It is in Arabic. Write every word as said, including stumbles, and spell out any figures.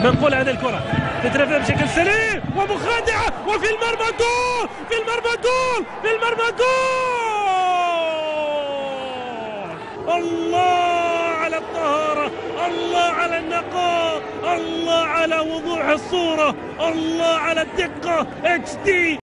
منقول هذه الكرة تترفع بشكل سليم ومخادعة وفي المرمى جول، في المرمى جول، في المرمى جول. الله على الطهارة، الله على النقاء، الله على وضوح الصورة، الله على الدقة. اتش دي